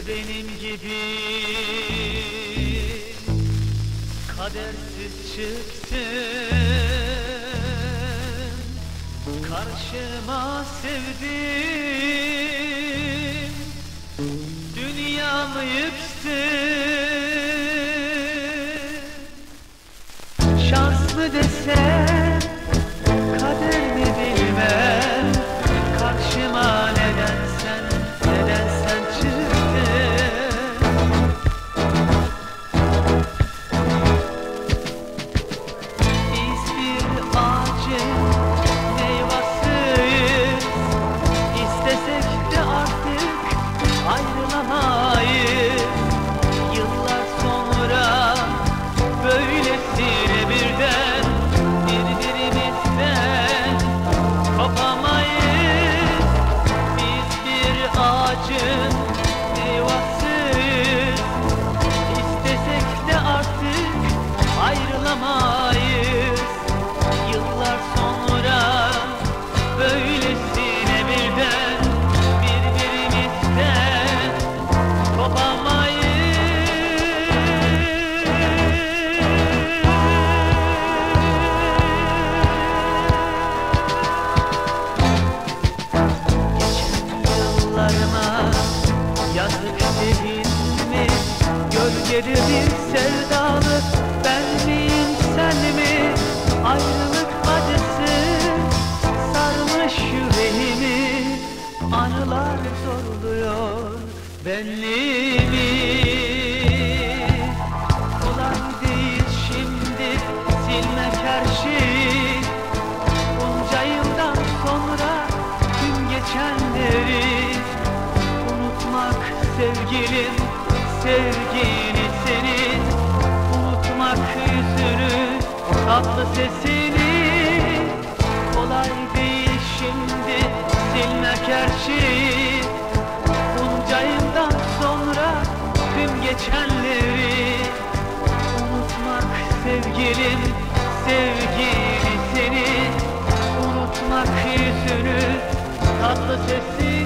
benim gibi kadersiz çıktın karşıma sevdim, dünyamı yıktın. Şanslı desem kader mi bilmem, karşıma neden sen çıktın. Biz bir ağacın meyvasıyız, istesek de artık ayrılamayız. Yıllar sonra böylesine birden birbirimizden kopamayız. Biz bir ağacın meyvasıyız, istesek de artık ayrılamayız. Yıllar sonra böylesine birden birbirimizden kopamayız. Yıllarıma yazık dedin mi? Gölgede bir sevdalı ben miyim sen mi? Ayrılık acısı sarmış yüreğimi, anılar zorluyor benliğimi. Kolay değil şimdi silmek her şeyi, bunca yıldan sonra tüm geçenleri unutmak sevgilim, sevgini senin, unutmak yüzünü, tatlı sesini. Kolay değil şimdi silmek her şeyi, bunca yıldan sonra tüm geçenleri unutmak sevgilim, sevgini senin, unutmak yüzünü, tatlı sesini.